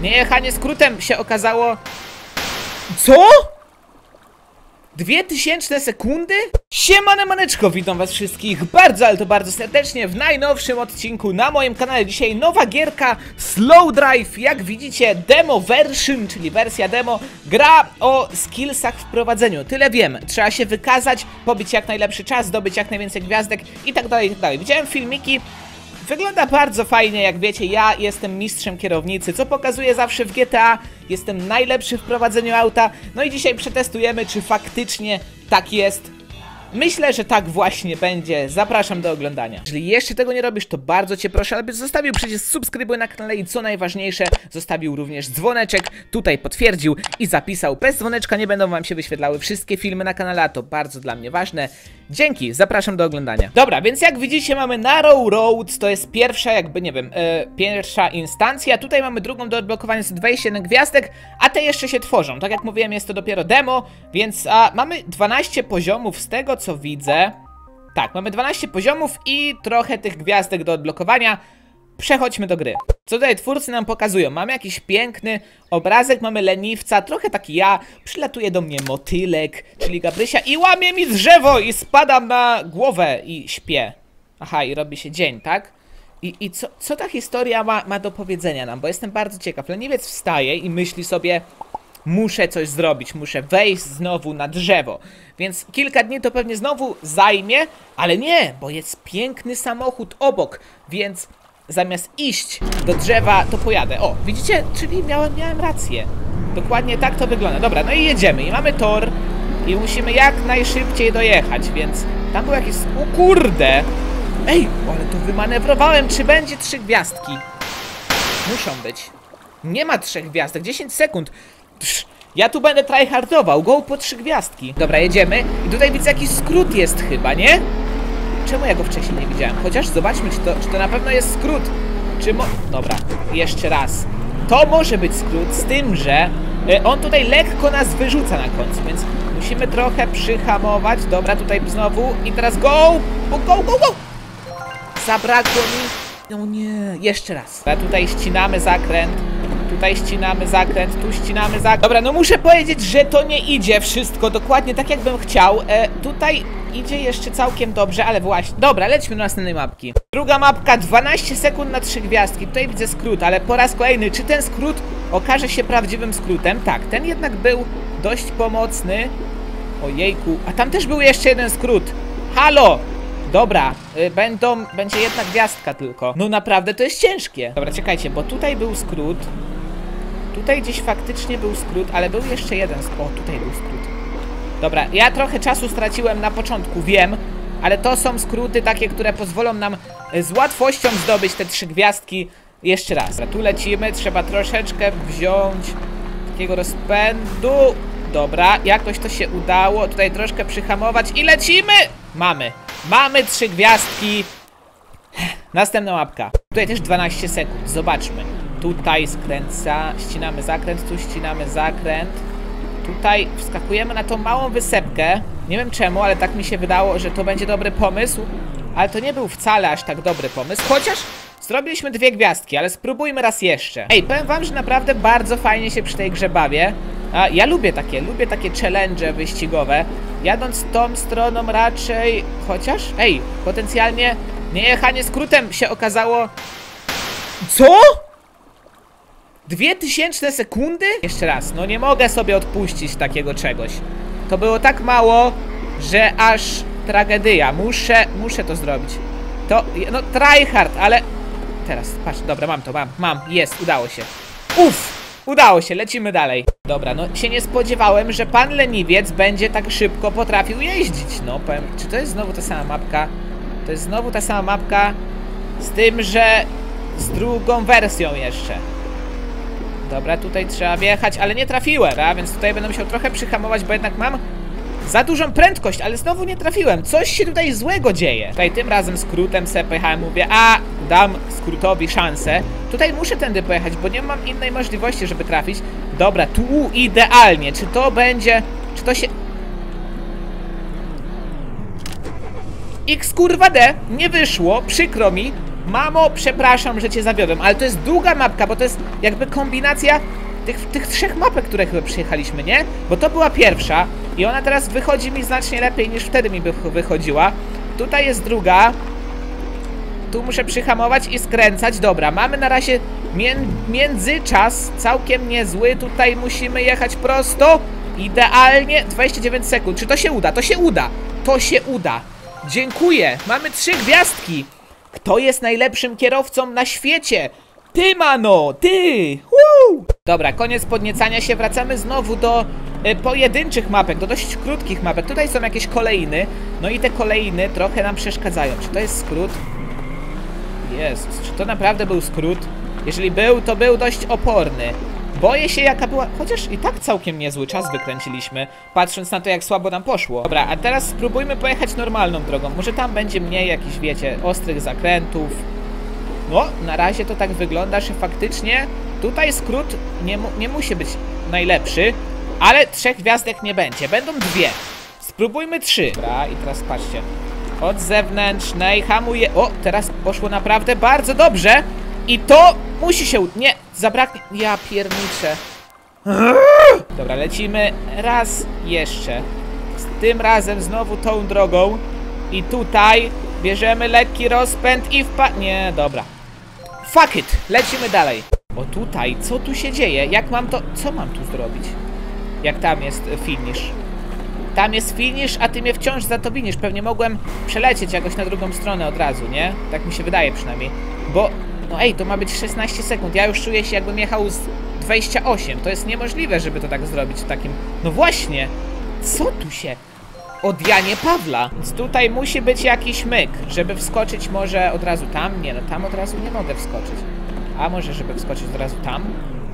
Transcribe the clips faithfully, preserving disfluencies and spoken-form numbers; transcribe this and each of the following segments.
Niejechanie skrótem się okazało... Co? Dwie tysięczne sekundy? Siemane maneczko, witam was wszystkich bardzo, ale to bardzo serdecznie w najnowszym odcinku na moim kanale. Dzisiaj nowa gierka Slow Drive, jak widzicie demo version, czyli wersja demo. Gra o skillsach w prowadzeniu, tyle wiem. Trzeba się wykazać, pobić jak najlepszy czas, zdobyć jak najwięcej gwiazdek i tak dalej, i tak dalej. Widziałem filmiki. Wygląda bardzo fajnie, jak wiecie, ja jestem mistrzem kierownicy, co pokazuję zawsze w G T A. Jestem najlepszy w prowadzeniu auta. No i dzisiaj przetestujemy, czy faktycznie tak jest. Myślę, że tak właśnie będzie. Zapraszam do oglądania. Jeżeli jeszcze tego nie robisz, to bardzo cię proszę, abyś zostawił przycisk subskrybuj na kanale i co najważniejsze, zostawił również dzwoneczek, tutaj potwierdził i zapisał. Bez dzwoneczka nie będą wam się wyświetlały wszystkie filmy na kanale, a to bardzo dla mnie ważne. Dzięki, zapraszam do oglądania. Dobra, więc jak widzicie mamy Narrow Road, to jest pierwsza jakby, nie wiem, e, pierwsza instancja. Tutaj mamy drugą do odblokowania, jest dwadzieścia jeden gwiazdek, a te jeszcze się tworzą. Tak jak mówiłem, jest to dopiero demo, więc a, mamy dwanaście poziomów z tego, co widzę. Tak, mamy dwanaście poziomów i trochę tych gwiazdek do odblokowania. Przechodźmy do gry. Co tutaj twórcy nam pokazują? Mamy jakiś piękny obrazek, mamy leniwca, trochę taki ja. Przylatuje do mnie motylek, czyli Gabrysia i łamie mi drzewo i spadam na głowę i śpię. Aha, i robi się dzień, tak? I, i co, co ta historia ma, ma do powiedzenia nam? Bo jestem bardzo ciekaw. Leniwiec wstaje i myśli sobie... Muszę coś zrobić, muszę wejść znowu na drzewo. Więc kilka dni to pewnie znowu zajmie, ale nie, bo jest piękny samochód obok, więc zamiast iść do drzewa, to pojadę. O, widzicie? Czyli miałem, miałem rację. Dokładnie tak to wygląda. Dobra, no i jedziemy. I mamy tor i musimy jak najszybciej dojechać, więc tam był jakiś... O kurde! Ej, ale to wymanewrowałem. Czy będzie trzy gwiazdki? Muszą być. Nie ma trzech gwiazdek. dziesięć sekund. Psz, ja tu będę tryhardował, go po trzy gwiazdki. Dobra, jedziemy. I tutaj widzę jakiś skrót jest chyba, nie? Czemu ja go wcześniej nie widziałem? Chociaż zobaczmy, czy to, czy to na pewno jest skrót. Czy mo... Dobra, jeszcze raz. To może być skrót, z tym, że y, on tutaj lekko nas wyrzuca na końcu, więc musimy trochę przyhamować. Dobra, tutaj znowu. I teraz go! Go, go, go, go! Zabrakło mi... No nie, jeszcze raz. Dobra, tutaj ścinamy zakręt. Tutaj ścinamy zakręt, tu ścinamy zakręt. Dobra, no muszę powiedzieć, że to nie idzie wszystko dokładnie tak, jakbym chciał. E, tutaj idzie jeszcze całkiem dobrze, ale właśnie... Dobra, lećmy do następnej mapki. Druga mapka, dwanaście sekund na trzy gwiazdki. Tutaj widzę skrót, ale po raz kolejny, czy ten skrót okaże się prawdziwym skrótem? Tak, ten jednak był dość pomocny. Ojejku, a tam też był jeszcze jeden skrót. Halo! Dobra, y, będą, będzie jedna gwiazdka tylko. No naprawdę to jest ciężkie. Dobra, czekajcie, bo tutaj był skrót. Tutaj gdzieś faktycznie był skrót, ale był jeszcze jeden. O, tutaj był skrót. Dobra, ja trochę czasu straciłem na początku, wiem. Ale to są skróty takie, które pozwolą nam z łatwością zdobyć te trzy gwiazdki. Jeszcze raz. Dobra, tu lecimy, trzeba troszeczkę wziąć takiego rozpędu. Dobra, jakoś to się udało. Tutaj troszkę przyhamować i lecimy! Mamy. Mamy trzy gwiazdki. Następna mapka. Tutaj też dwanaście sekund. Zobaczmy. Tutaj skręca, ścinamy zakręt, tu ścinamy zakręt. Tutaj wskakujemy na tą małą wysepkę. Nie wiem czemu, ale tak mi się wydało, że to będzie dobry pomysł. Ale to nie był wcale aż tak dobry pomysł. Chociaż zrobiliśmy dwie gwiazdki, ale spróbujmy raz jeszcze. Ej, powiem wam, że naprawdę bardzo fajnie się przy tej grze bawię. A, ja lubię takie, lubię takie challenge wyścigowe. Jadąc tą stroną raczej... Chociaż, ej, potencjalnie niejechanie skrótem się okazało... Co? Dwie tysięczne sekundy? Jeszcze raz, no nie mogę sobie odpuścić takiego czegoś. To było tak mało, że aż tragedia. Muszę, muszę to zrobić. To, no tryhard, ale... Teraz, patrz, dobra, mam to, mam, mam, jest, udało się. Uff! Udało się, lecimy dalej. Dobra, no się nie spodziewałem, że pan leniwiec będzie tak szybko potrafił jeździć. No, powiem, czy to jest znowu ta sama mapka? To jest znowu ta sama mapka, z tym, że z drugą wersją jeszcze. Dobra, tutaj trzeba wjechać, ale nie trafiłem, a więc tutaj będę musiał trochę przyhamować, bo jednak mam za dużą prędkość, ale znowu nie trafiłem. Coś się tutaj złego dzieje. Tutaj tym razem skrótem sobie pojechałem, mówię, a dam skrótowi szansę. Tutaj muszę tędy pojechać, bo nie mam innej możliwości, żeby trafić. Dobra, tu idealnie. Czy to będzie... Czy to się... X kurwa D, nie wyszło, przykro mi. Mamo, przepraszam, że cię zawiodłem, ale to jest długa mapka, bo to jest jakby kombinacja tych, tych trzech mapek, które chyba przyjechaliśmy, nie? Bo to była pierwsza i ona teraz wychodzi mi znacznie lepiej niż wtedy mi by wychodziła. Tutaj jest druga. Tu muszę przyhamować i skręcać. Dobra, mamy na razie mię międzyczas całkiem niezły. Tutaj musimy jechać prosto. Idealnie. dwadzieścia dziewięć sekund. Czy to się uda? To się uda. To się uda. Dziękuję. Mamy trzy gwiazdki. Kto jest najlepszym kierowcą na świecie? Ty, mano! Ty! Woo! Dobra, koniec podniecania się. Wracamy znowu do y, pojedynczych mapek, do dość krótkich mapek. Tutaj są jakieś kolejny. No i te kolejny trochę nam przeszkadzają. Czy to jest skrót? Jezus, czy to naprawdę był skrót? Jeżeli był, to był dość oporny. Boję się, jaka była... Chociaż i tak całkiem niezły czas wykręciliśmy, patrząc na to, jak słabo nam poszło. Dobra, a teraz spróbujmy pojechać normalną drogą. Może tam będzie mniej jakichś, wiecie, ostrych zakrętów. No, na razie to tak wygląda, że faktycznie tutaj skrót nie, mu nie musi być najlepszy, ale trzech gwiazdek nie będzie. Będą dwie. Spróbujmy trzy. Dobra, i teraz patrzcie. Od zewnętrznej hamuje... O, teraz poszło naprawdę bardzo dobrze. I to musi się... Nie, zabraknie... Ja pierniczę. Dobra, lecimy raz jeszcze. Z tym razem znowu tą drogą. I tutaj bierzemy lekki rozpęd i wpa... Nie, dobra. Fuck it, lecimy dalej. O tutaj, co tu się dzieje? Jak mam to... Co mam tu zrobić? Jak tam jest finish? Tam jest finish, a ty mnie wciąż za to winisz. Pewnie mogłem przelecieć jakoś na drugą stronę od razu, nie? Tak mi się wydaje przynajmniej. Bo, no ej, to ma być szesnaście sekund. Ja już czuję się, jakbym jechał z dwadzieścia osiem. To jest niemożliwe, żeby to tak zrobić w takim... No właśnie! Co tu się... Od Janie Pawla. Więc tutaj musi być jakiś myk, żeby wskoczyć może od razu tam. Nie, no tam od razu nie mogę wskoczyć. A może, żeby wskoczyć od razu tam?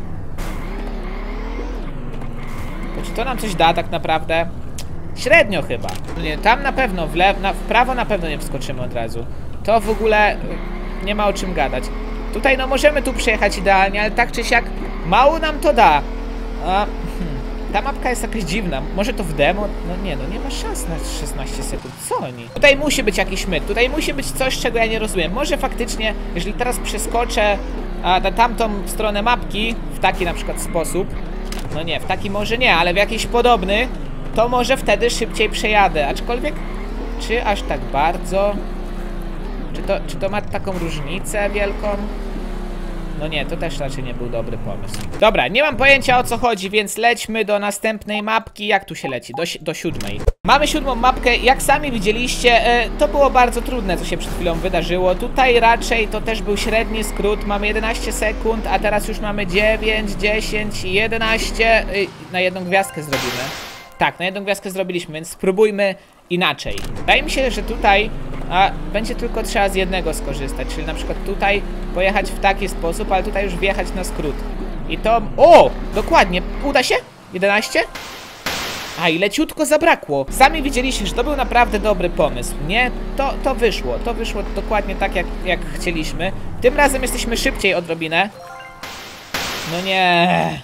To czy to nam coś da tak naprawdę? Średnio chyba. Nie, tam na pewno, w, lew, na, w prawo na pewno nie wskoczymy od razu. To w ogóle nie ma o czym gadać. Tutaj no możemy tu przejechać idealnie, ale tak czy siak mało nam to da. A, hmm, ta mapka jest jakaś dziwna. Może to w demo? No nie, no nie ma szans na szesnaście sekund. Co oni? Tutaj musi być jakiś myk. Tutaj musi być coś, czego ja nie rozumiem. Może faktycznie, jeżeli teraz przeskoczę a, na tamtą stronę mapki w taki na przykład sposób. No nie, w taki może nie, ale w jakiś podobny, to może wtedy szybciej przejadę. Aczkolwiek, czy aż tak bardzo? Czy to, czy to ma taką różnicę wielką? No nie, to też raczej nie był dobry pomysł. Dobra, nie mam pojęcia o co chodzi, więc lećmy do następnej mapki. Jak tu się leci? Do, do siódmej. Mamy siódmą mapkę. Jak sami widzieliście, e, to było bardzo trudne, co się przed chwilą wydarzyło. Tutaj raczej to też był średni skrót. Mamy jedenaście sekund, a teraz już mamy dziewięć, dziesięć, jedenaście. E, na jedną gwiazdkę zrobimy. Tak, na jedną gwiazdkę zrobiliśmy, więc spróbujmy inaczej. Wydaje mi się, że tutaj a, będzie tylko trzeba z jednego skorzystać, czyli na przykład tutaj pojechać w taki sposób, ale tutaj już wjechać na skrót. I to... O! Dokładnie. Uda się? jedenaście? A i leciutko zabrakło. Sami widzieliście, że to był naprawdę dobry pomysł. Nie? To, to wyszło. To wyszło dokładnie tak, jak, jak chcieliśmy. Tym razem jesteśmy szybciej odrobinę. No nie...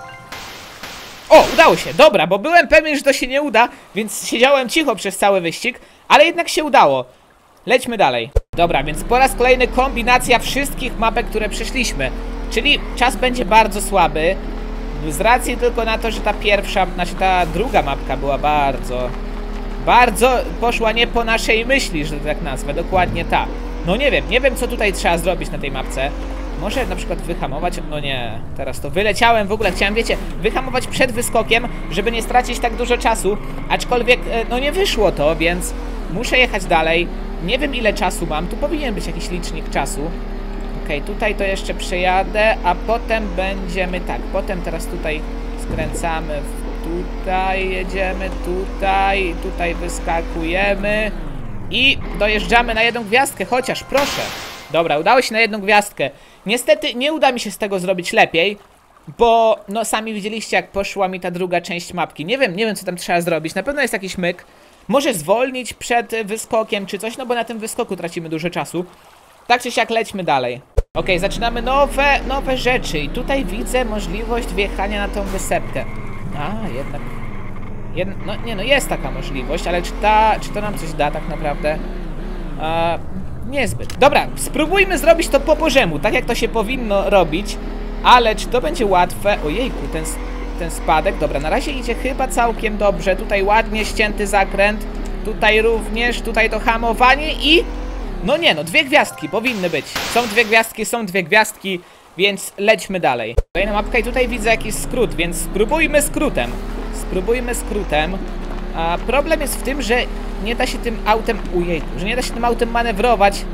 O, udało się, dobra, bo byłem pewien, że to się nie uda, więc siedziałem cicho przez cały wyścig, ale jednak się udało. Lećmy dalej. Dobra, więc po raz kolejny kombinacja wszystkich mapek, które przeszliśmy. Czyli czas będzie bardzo słaby. Z racji tylko na to, że ta pierwsza, znaczy ta druga mapka była bardzo... Bardzo poszła nie po naszej myśli, że tak nazwę, dokładnie ta. No nie wiem, nie wiem co tutaj trzeba zrobić na tej mapce. Może na przykład wyhamować, no nie, teraz to wyleciałem w ogóle, chciałem, wiecie, wyhamować przed wyskokiem, żeby nie stracić tak dużo czasu, aczkolwiek, no nie wyszło to, więc muszę jechać dalej, nie wiem ile czasu mam, tu powinien być jakiś licznik czasu. Okej, okay, tutaj to jeszcze przejadę, a potem będziemy, tak, potem teraz tutaj skręcamy, w, tutaj jedziemy, tutaj, tutaj wyskakujemy i dojeżdżamy na jedną gwiazdkę, chociaż proszę. Dobra, udało się na jedną gwiazdkę. Niestety nie uda mi się z tego zrobić lepiej, bo no sami widzieliście jak poszła mi ta druga część mapki. Nie wiem, nie wiem co tam trzeba zrobić, na pewno jest jakiś myk. Może zwolnić przed wyskokiem czy coś, no bo na tym wyskoku tracimy dużo czasu. Tak czy siak lećmy dalej. Ok, zaczynamy nowe, nowe rzeczy i tutaj widzę możliwość wjechania na tą wysepkę. A, jednak... Jed... No nie no, jest taka możliwość, ale czy, ta, czy to nam coś da tak naprawdę? A... niezbyt. Dobra, spróbujmy zrobić to po bożemu, tak jak to się powinno robić. Ale czy to będzie łatwe? Ojejku, ten, ten spadek. Dobra, na razie idzie chyba całkiem dobrze. Tutaj ładnie ścięty zakręt. Tutaj również, tutaj to hamowanie i... No nie no, dwie gwiazdki powinny być. Są dwie gwiazdki, są dwie gwiazdki, więc lećmy dalej. Kolejna mapka i tutaj widzę jakiś skrót, więc spróbujmy skrótem. Spróbujmy skrótem. A problem jest w tym, że nie da się tym autem... Ujejku, że nie da się tym autem manewrować.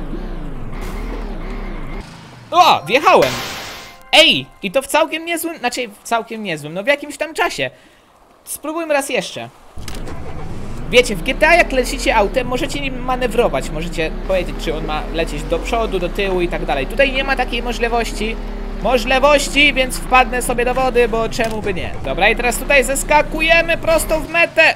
O, wjechałem! Ej, i to w całkiem niezłym... Znaczy, w całkiem niezłym, no w jakimś tam czasie. Spróbujmy raz jeszcze. Wiecie, w G T A jak lecicie autem, możecie nim manewrować. Możecie powiedzieć, czy on ma lecieć do przodu, do tyłu i tak dalej. Tutaj nie ma takiej możliwości. Możliwości, więc wpadnę sobie do wody, bo czemu by nie. Dobra, i teraz tutaj zeskakujemy prosto w metę.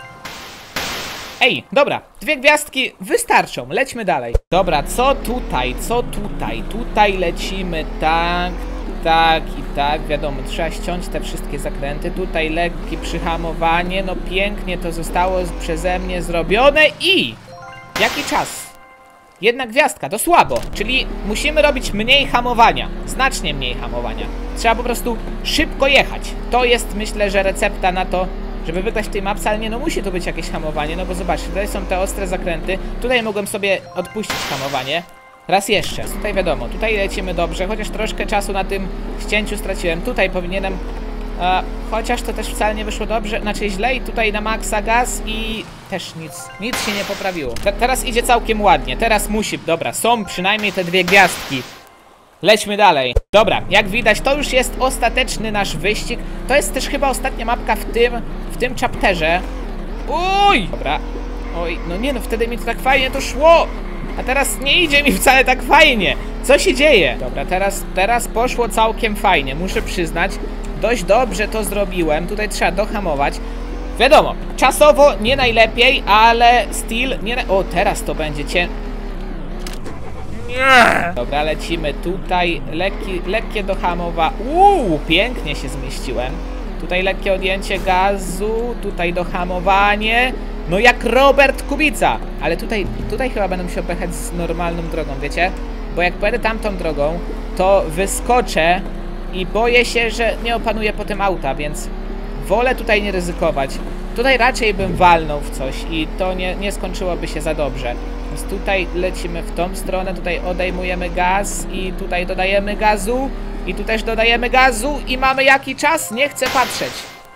Ej, dobra, dwie gwiazdki wystarczą, lećmy dalej. Dobra, co tutaj, co tutaj? Tutaj lecimy tak, tak i tak, wiadomo, trzeba ściąć te wszystkie zakręty. Tutaj lekkie przyhamowanie, no pięknie to zostało przeze mnie zrobione i... Jaki czas? Jedna gwiazdka, to słabo, czyli musimy robić mniej hamowania, znacznie mniej hamowania. Trzeba po prostu szybko jechać. To jest, myślę, że recepta na to, żeby wygrać w tej mapce, ale nie, no musi tu być jakieś hamowanie, no bo zobaczcie, tutaj są te ostre zakręty. Tutaj mogłem sobie odpuścić hamowanie. Raz jeszcze, tutaj wiadomo, tutaj lecimy dobrze, chociaż troszkę czasu na tym ścięciu straciłem. Tutaj powinienem, e, chociaż to też wcale nie wyszło dobrze, znaczy źle i tutaj na maksa gaz i też nic, nic się nie poprawiło. Te, teraz idzie całkiem ładnie, teraz musi, dobra, są przynajmniej te dwie gwiazdki. Lećmy dalej. Dobra, jak widać, to już jest ostateczny nasz wyścig. To jest też chyba ostatnia mapka w tym, w tym chapterze. Uj! Dobra. Oj, no nie no, wtedy mi to tak fajnie to szło. A teraz nie idzie mi wcale tak fajnie. Co się dzieje? Dobra, teraz, teraz poszło całkiem fajnie, muszę przyznać. Dość dobrze to zrobiłem. Tutaj trzeba dohamować. Wiadomo, czasowo nie najlepiej, ale still nie na... O, teraz to będzie cię... Nie. Dobra, lecimy tutaj. Lekki, lekkie dohamowa. Uuu, pięknie się zmieściłem. Tutaj lekkie odjęcie gazu. Tutaj dohamowanie. No jak Robert Kubica. Ale tutaj, tutaj chyba będę musiał pojechać z normalną drogą, wiecie? Bo jak pojadę tamtą drogą, to wyskoczę i boję się, że nie opanuję potem auta, więc wolę tutaj nie ryzykować. Tutaj raczej bym walnął w coś i to nie, nie skończyłoby się za dobrze. Więc tutaj lecimy w tą stronę, tutaj odejmujemy gaz i tutaj dodajemy gazu i tu też dodajemy gazu i mamy jaki czas? Nie chcę patrzeć.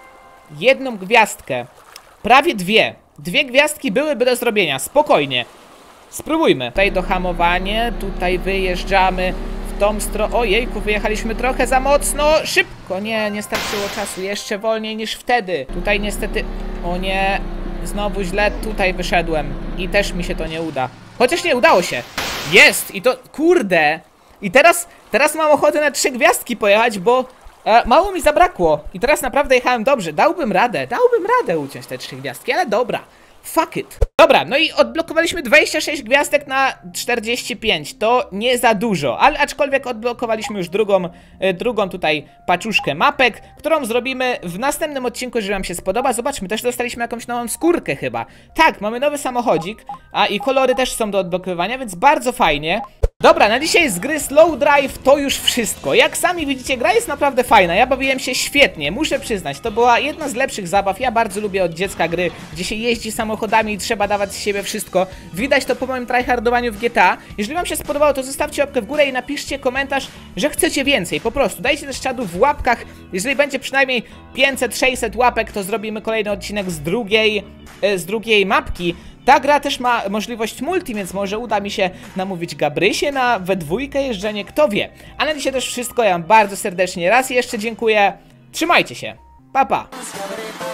Jedną gwiazdkę. Prawie dwie. Dwie gwiazdki byłyby do zrobienia, spokojnie. Spróbujmy. Tutaj dohamowanie, tutaj wyjeżdżamy w tą stronę. Ojejku, wyjechaliśmy trochę za mocno. Szybko, nie, nie starczyło czasu. Jeszcze wolniej niż wtedy. Tutaj niestety, o nie, znowu źle tutaj wyszedłem. I też mi się to nie uda. Chociaż nie udało się. Jest! I to, kurde. I teraz, teraz mam ochotę na trzy gwiazdki pojechać, bo e, mało mi zabrakło. I teraz naprawdę jechałem dobrze. Dałbym radę, dałbym radę uciąć te trzy gwiazdki, ale dobra. Fuck it. Dobra, no i odblokowaliśmy dwadzieścia sześć gwiazdek na czterdzieści pięć. To nie za dużo, ale aczkolwiek odblokowaliśmy już drugą, e, drugą tutaj paczuszkę mapek, którą zrobimy w następnym odcinku, jeżeli wam się spodoba. Zobaczmy, też dostaliśmy jakąś nową skórkę chyba. Tak, mamy nowy samochodzik, a i kolory też są do odblokowywania, więc bardzo fajnie. Dobra, na dzisiaj z gry Slow Drive to już wszystko. Jak sami widzicie, gra jest naprawdę fajna. Ja bawiłem się świetnie, muszę przyznać. To była jedna z lepszych zabaw. Ja bardzo lubię od dziecka gry, gdzie się jeździ samochodami i trzeba dawać z siebie wszystko. Widać to po moim tryhardowaniu w G T A. Jeżeli wam się spodobało, to zostawcie łapkę w górę i napiszcie komentarz, że chcecie więcej. Po prostu dajcie też czadu w łapkach. Jeżeli będzie przynajmniej pięćset sześćset łapek, to zrobimy kolejny odcinek z drugiej, z drugiej mapki. Ta gra też ma możliwość multi, więc może uda mi się namówić Gabrysię na we dwójkę jeżdżenie, kto wie. A na dzisiaj też wszystko, ja wam bardzo serdecznie raz jeszcze dziękuję. Trzymajcie się, pa pa!